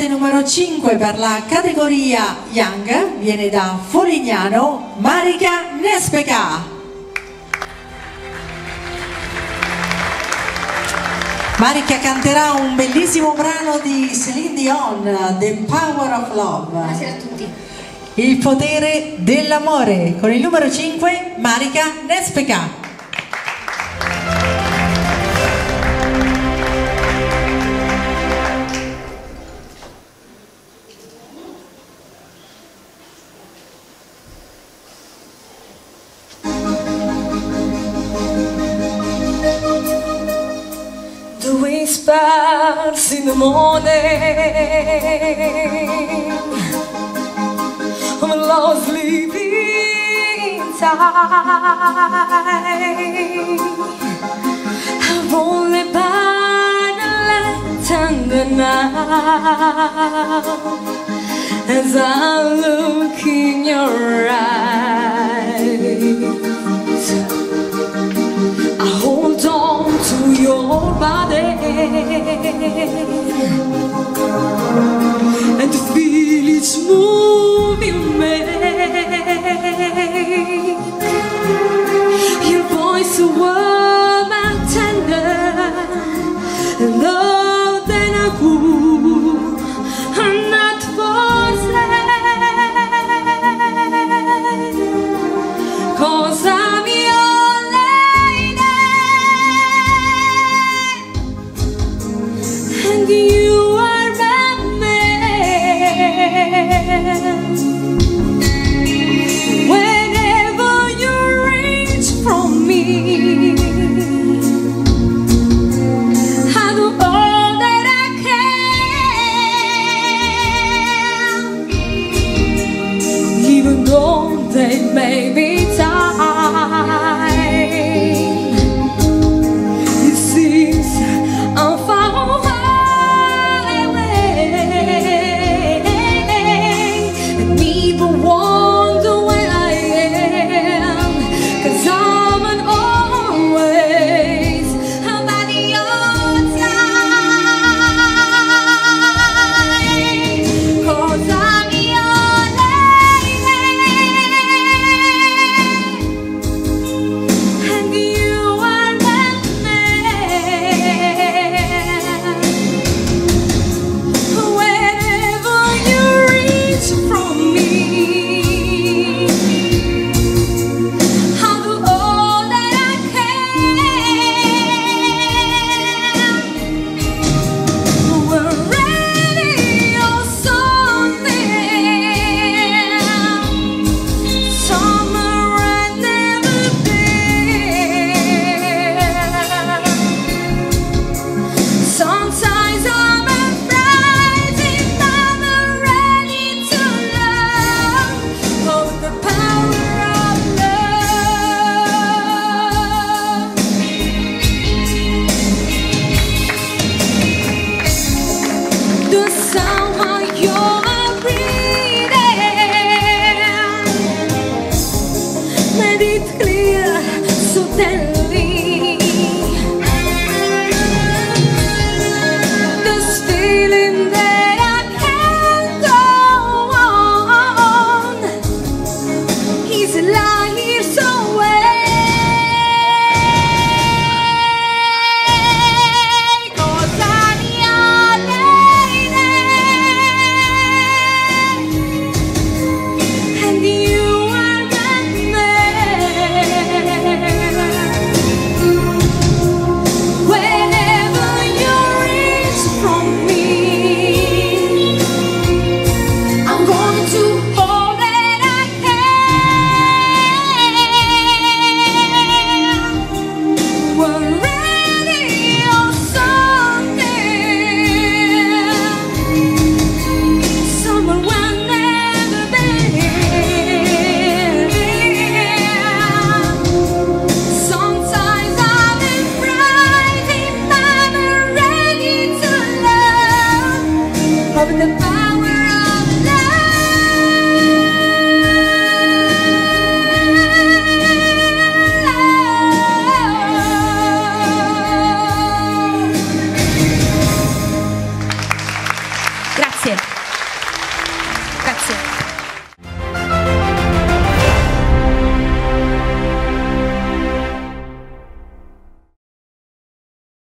cantante numero 5 per la categoria Young viene da Folignano, Marica Nespeka. Marica canterà un bellissimo brano di Céline Dion, The Power of Love. Buonasera a tutti. Il potere dell'amore, con il numero 5 Marica Nespeka. The whispers in the morning of a lost sleeping inside. I've only by the lantern now as I look in your eyes. I hold on to your body and feel its moving make. Your voice so warm and tender, love than a cool and not forced, 'cause I'm your lady and you are my man. Grazie.